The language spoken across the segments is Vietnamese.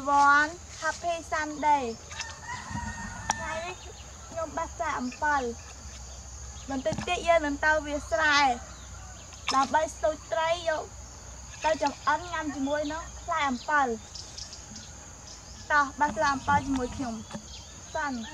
everyone, happy Sunday. Ngày nhôm bát xa ẩm phật. Mình tự tiết yên mình tao việc xài. Làm bây tôi trái vô. Tao chồng ấn ngăn cho môi nó xa ẩm phật. Tao bát xa ẩm phật cho môi khiổng. Sẵn.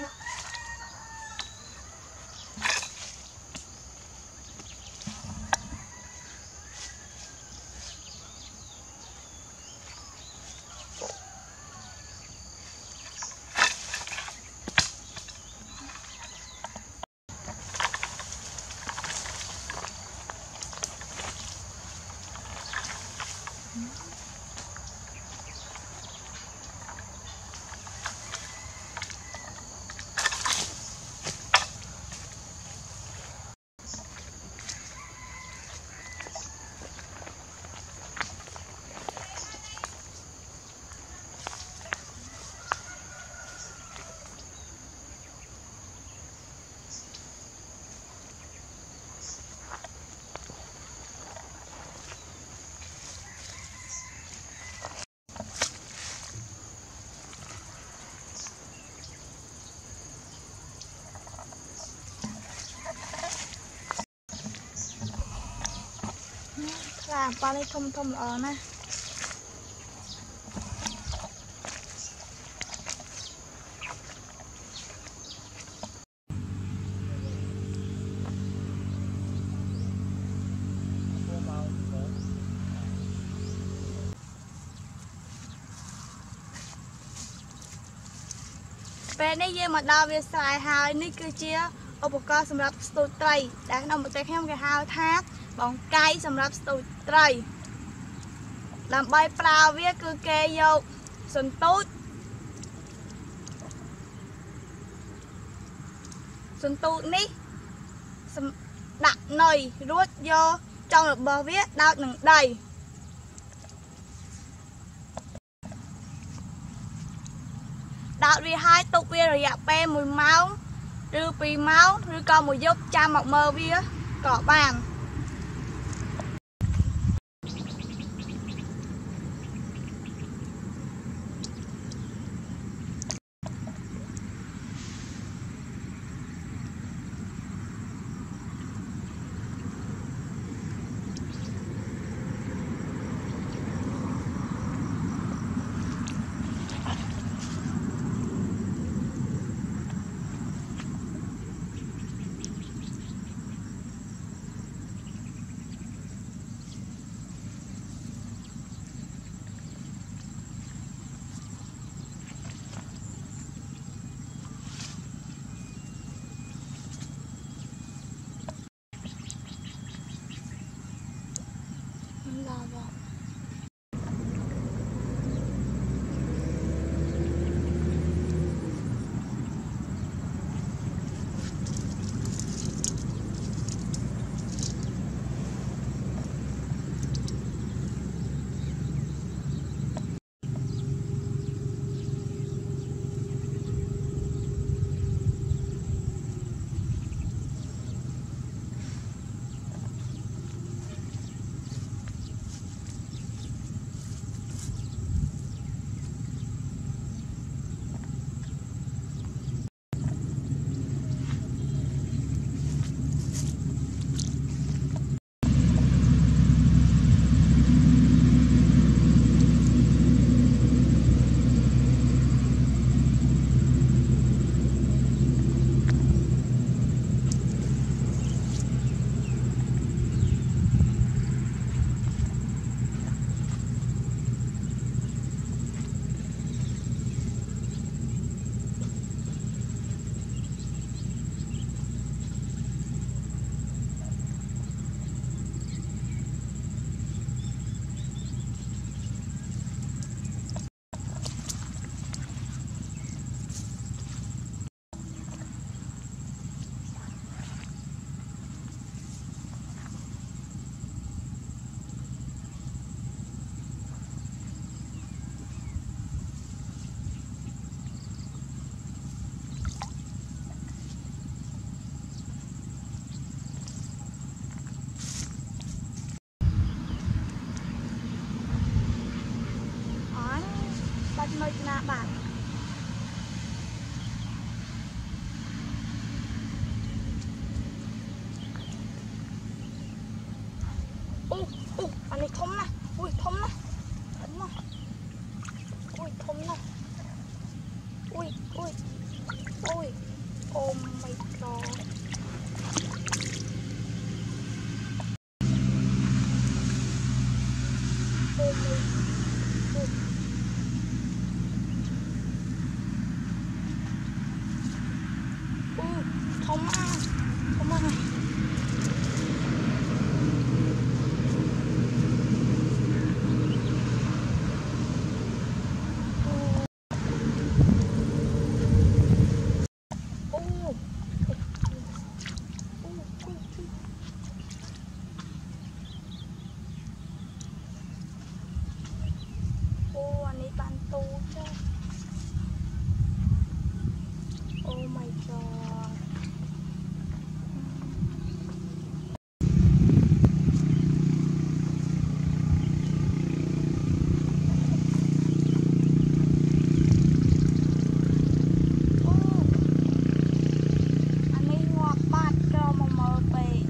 Làm bao đây thông thông ở nè. Về đây giờ mà đào về xài hào ní cứ chia ô bọc co sầmรับsôi tray đã nằm một tay khéo cái hào thác bóng cây sầmรับsôi tray làm bay prao viết cứ kê vô sân tút ní đặt nồi rút vô trong được bờ viết đau nặng đầy đạo vì hai tục vi rồi dạp pe mùi máu rư pì máu rư con mùi giúp cha mọc mơ vía cỏ bàn anh này thông nè, ui thông nè, thông nè, ui thông nè, ui, oh my god, thông à, thông à. Anh ấy ban tu chứ. Oh my god. Anh ấy ngoạc bát cho mà mở về.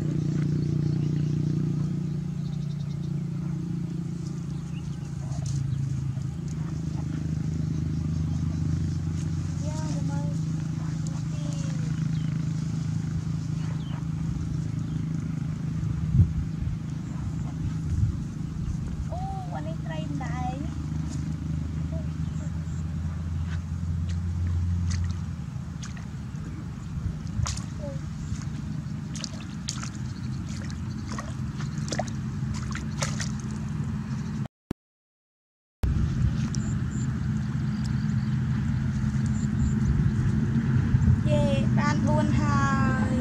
Ban buôn hai.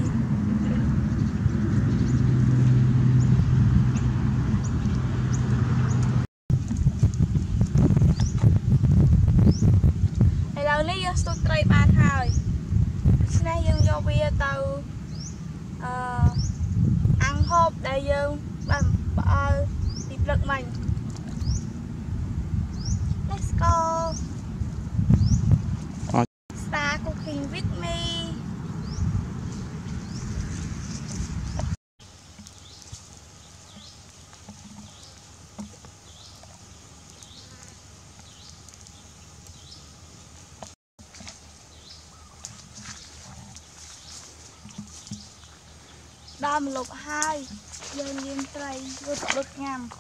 Bây giờ nàyយើងស្ទុះត្រីបានហើយឆ្នេះយើងយកវាទៅអាំងហូបដែលយើងបានផ្អើលពីព្រឹកមិញ Let's go Start cooking with me. Đó mình luộc hai giờ nhiên tray rút ngầm.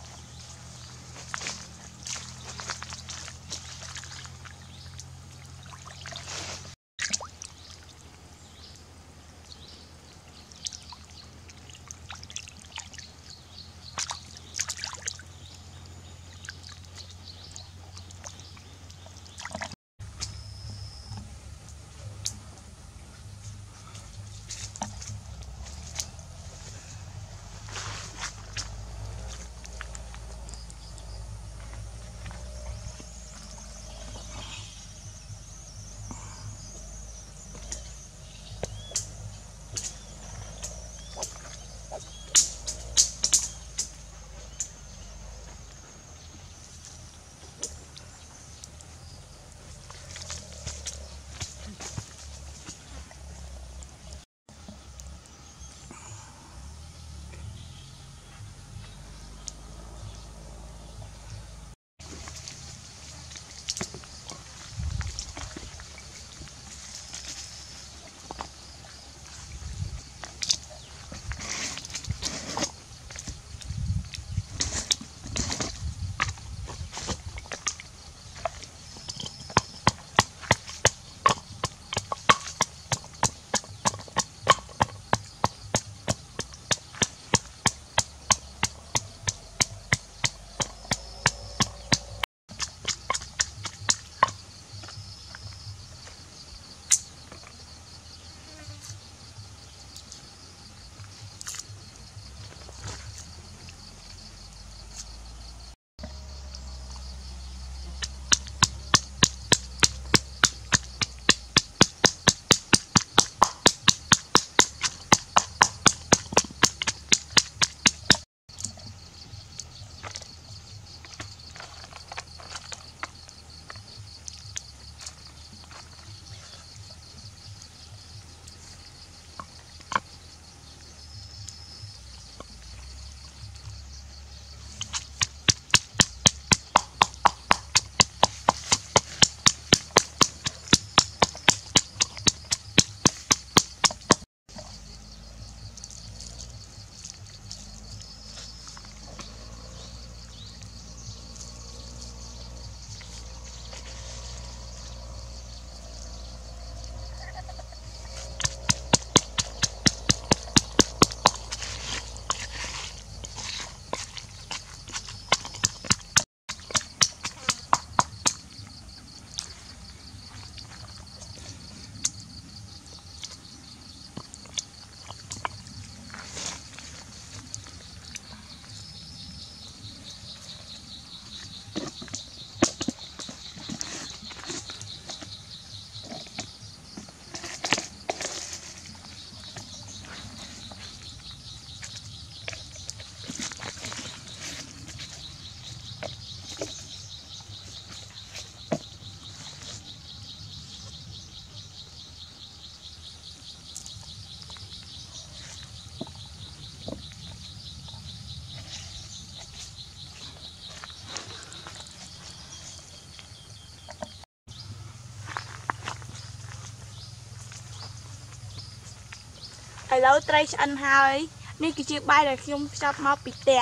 lâu trai ăn hai nên cái chiếc bay là khi ông sắp máu bị tè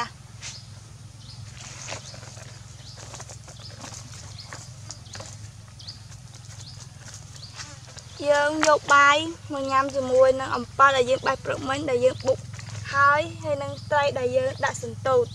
dương vô bay mà nhằm cho mùi nâng ẩm ba là dương bay bự mình là dương bụng hai hay nâng trai là dương đã sừng tụt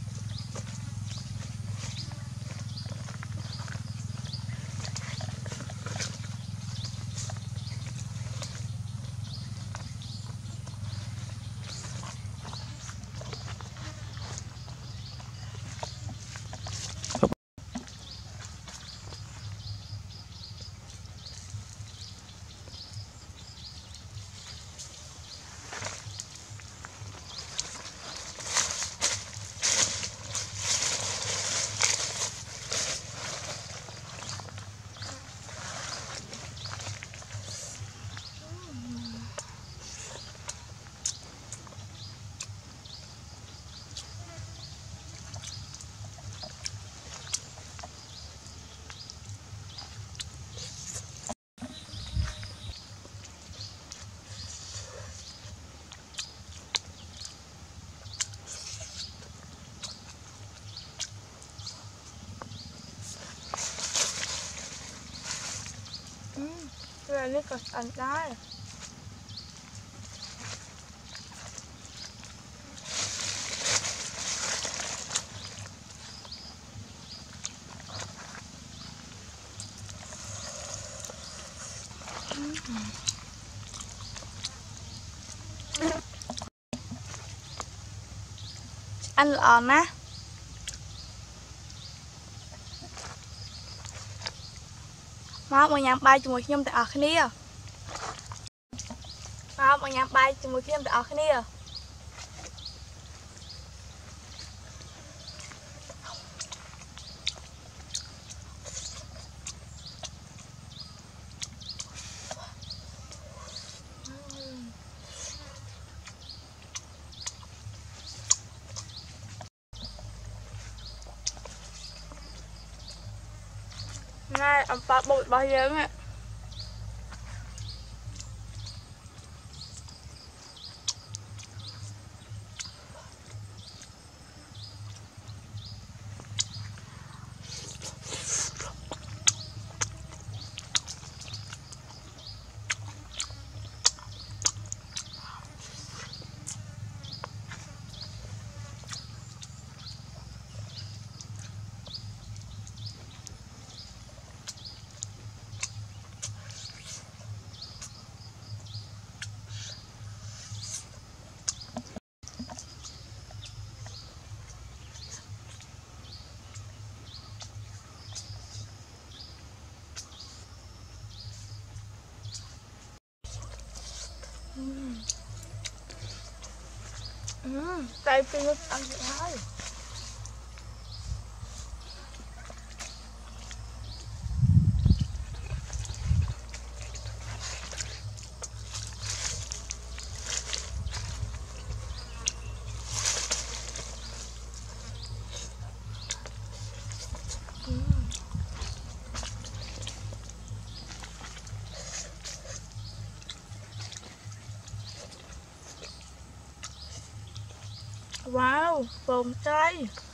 rồi nó còn ăn đó ăn lòn á má một nhám bay cho một nhâm tại ở cái này má một nhám bay cho một nhâm tại ở cái này ngay ông ba bụi bao nhiêu ạ tay pin nó ăn thì thôi wow, vòng tay